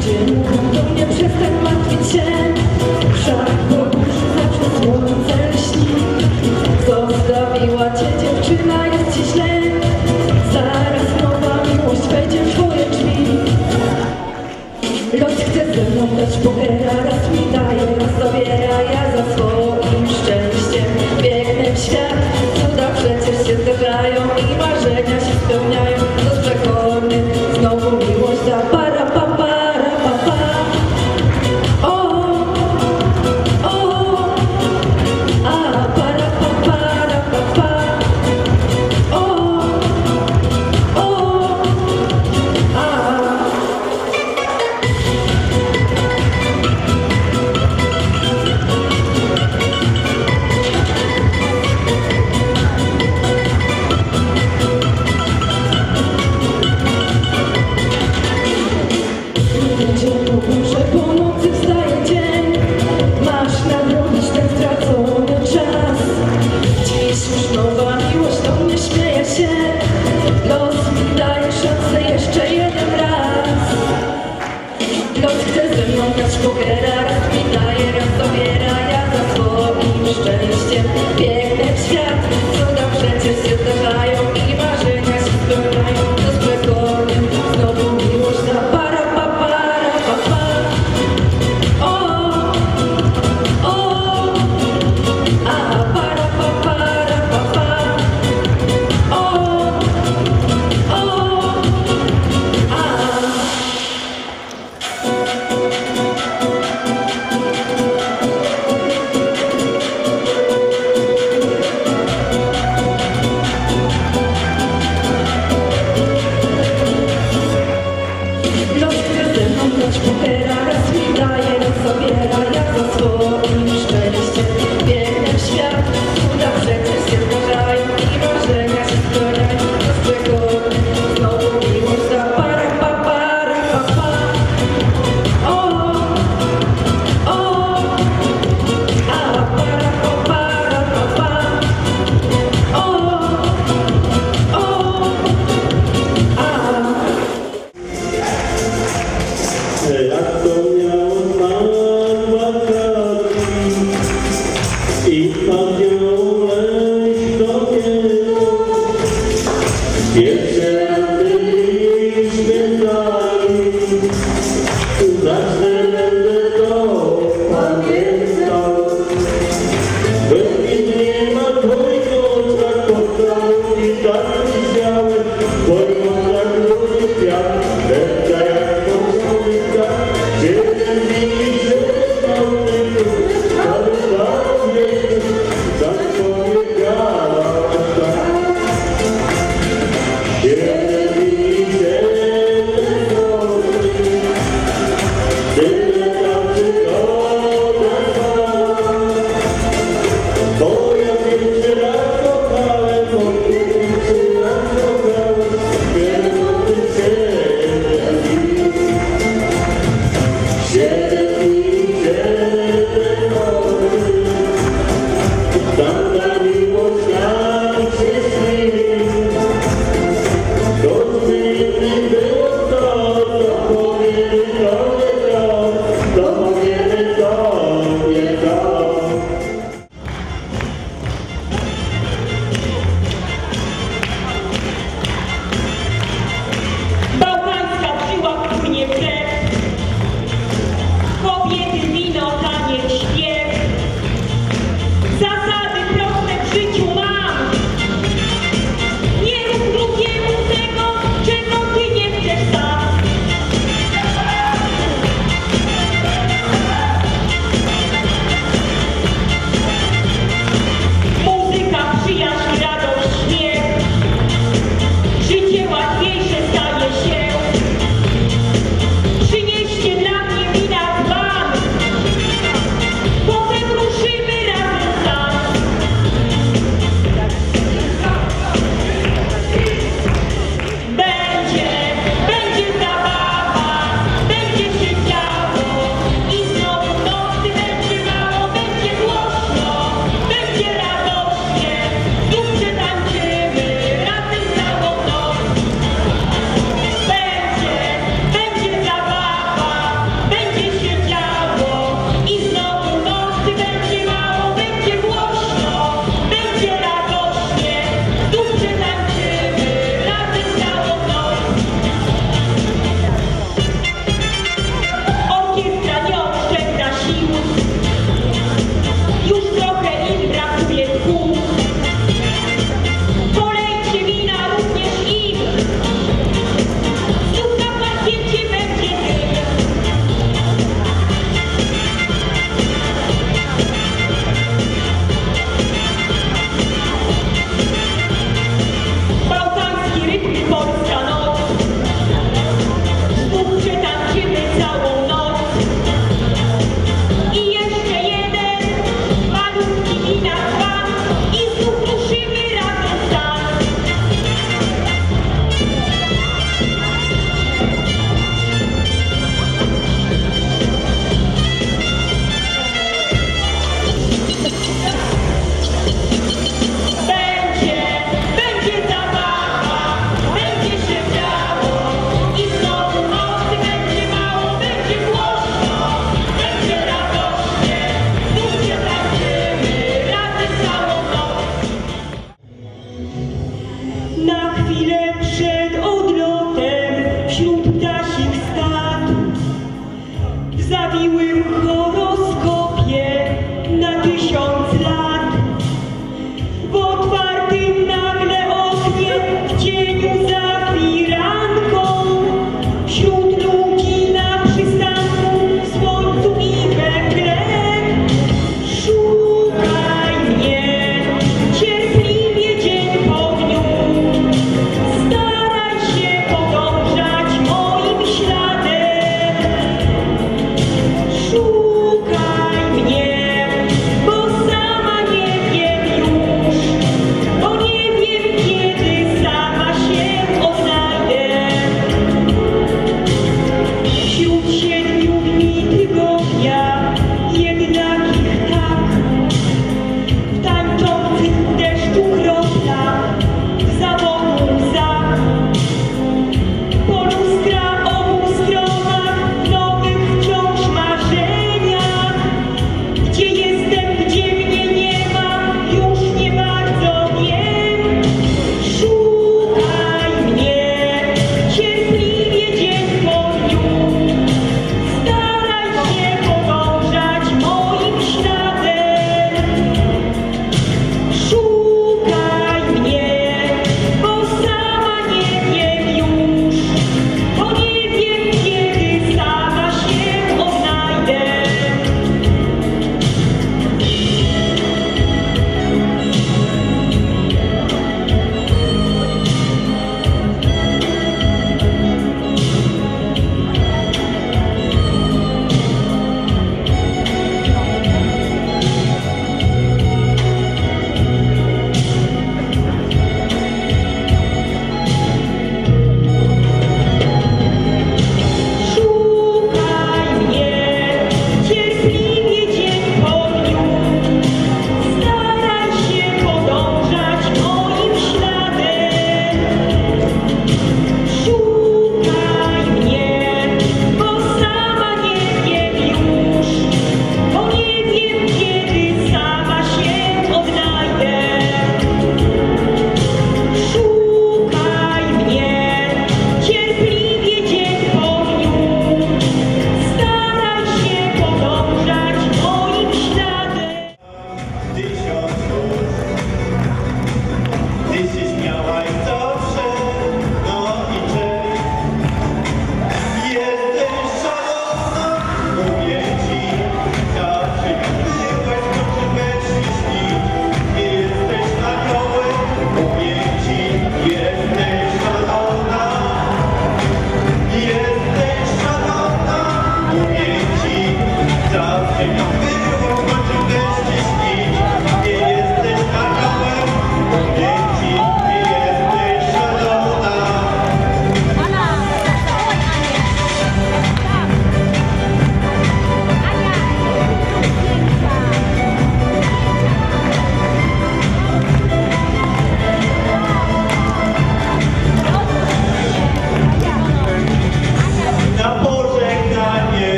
ludzie mówią do mnie, przestań martwić się. Wszak po burzy zawsze słońce lśni. Zostawiła cię dziewczyna, jest ci źle. Zaraz nowa miłość wejdzie w twoje drzwi. Los chce ze mną grać pokera, raz mi daje, raz zabiera. Ja za swoim szczęściem biegnę w świat. Cuda przecież się zdarzają i marzenia się spełniają. Los przekorny znowu miłość da. Para pa para pa pa. O, o, a para pa para pa pa. O, o, a. Że po nocy wstaje dzień, masz nadrobić ten stracony czas. Dziś już nowa miłość do mnie śmieje się. Los mi daje szansę jeszcze jeden raz. Los chce ze mną grać pokera, raz mi daje, raz zabiera. Ja za swoim szczęściem biegnę w świat. Cuda przecież się zdarzają i marzenia się spełniają. Los przekorny znowu miłość da. Para pa para pa pa. O, o, a para pa para pa pa. O, o, a. Los chce ze mną grać pokera, raz mi daje, raz zabiera. Ja za swoim szczęściem biegnę w świat. Cuda przecież się zdarzają i marzenia się spełniają. Los przekorny znowu miłość da. Para pa para pa pa. O, o, a para pa para pa pa. O, o, a. Jak to miał Pan wakacje i padł leś do niego. Pierwsze razy śpiewali, zawsze będę to pamiętał. Bez nie ma twojego tak powstał i tak widziałem, twoją tak lubię świat, serca jak poczłowieka, jeden widzi, że pełny cały czas wiek, zapowiedziała tak. Jeden widzi, że tyle tacy dobra bo ja pierwszy raz kochałem, bo pierwszy raz kochałem, wielu tysięcy. Siedem i siedem nocy, tam ta miłość nam się śni. To zmienny było to, co powiemy sobie to, co powiemy sobie to. Bałkańska siła płynie w krew. zawiłym horoskopie na 1000 lat. W otwartym nagle oknie, w cieniu za firanką, wśród ludzi na przystanku, w słońcu i we mgle. Szukaj mnie cierpliwie dzień po dniu, staraj się podążać moim śladem.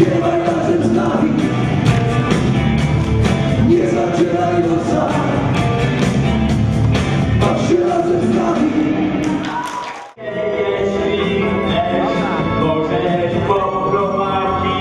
Śpiewaj razem z nami, nie zaczynająca. Baw się razem z nami. Jeśli chcesz, możesz poprowadzić.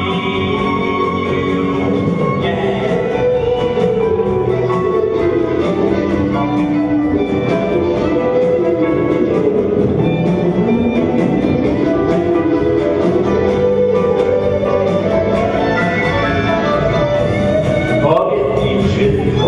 Powiedz mi wszystko,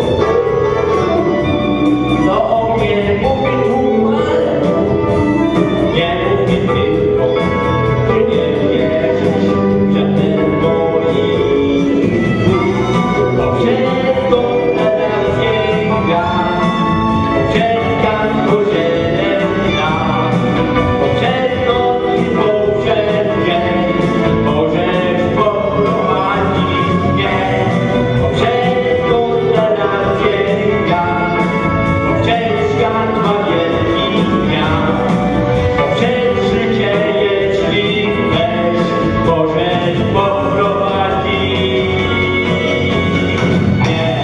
co o mnie mówi tu, ale nie mów mi tylko, że nie wierzysz, że ten boi. Bo wszystko teraz nie gra, czekam po 7 lat. Bo wszystko i po wszędzie możesz poprowadzić mnie. Bo wszystko teraz nie gra, bo wciąż świat ma wielki zmian. Bo przez życie, jeśli chcesz, możesz poprowadzić mnie.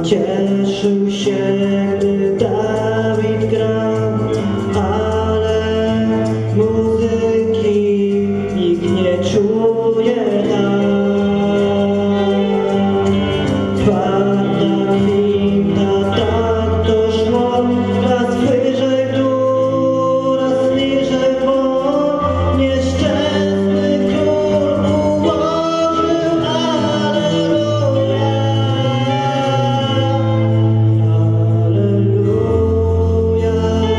cieszył się, gdy Dawid grał, ale muzyki nikt nie czuje tam. Twarda kwinta, tak to szło, raz wyżej w dół, raz niżej w bok. Nieszczęsny król ułożył alleluja, alleluja,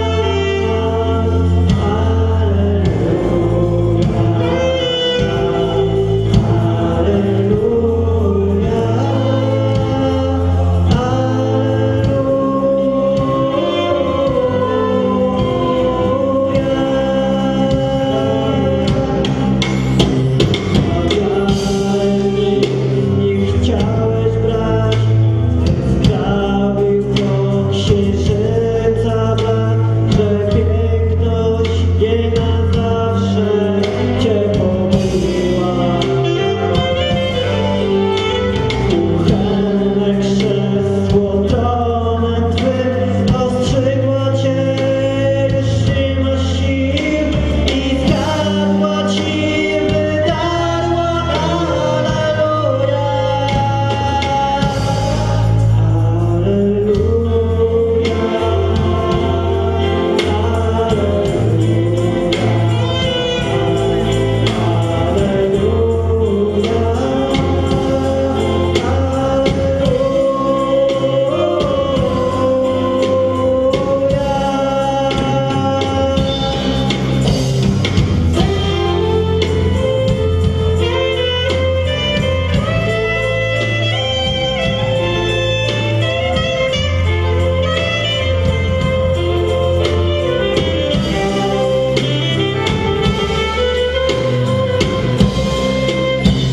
nie chciałeś brać, sprawił to księżyca brak, że piękność jej na zawsze cię pomyliła. Kuchenne krzesło tronem twym ostrzygła cię, już nie ma sił i zgadła ci wydarła. Alleluja,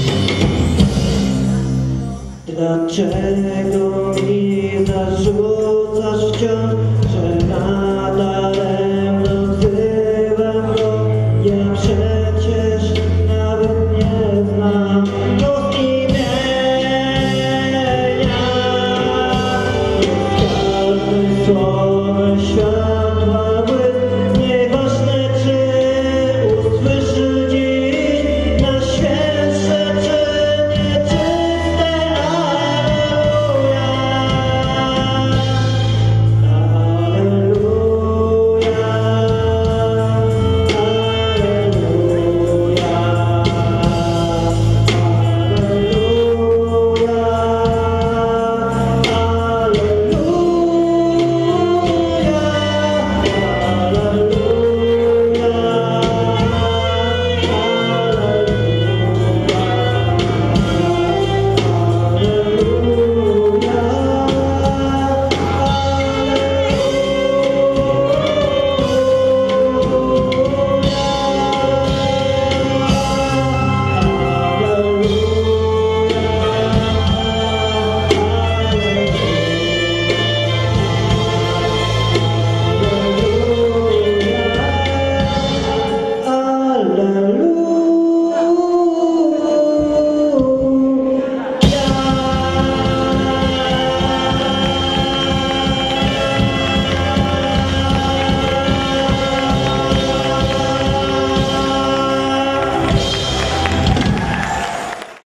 dlaczego mi zarzucasz?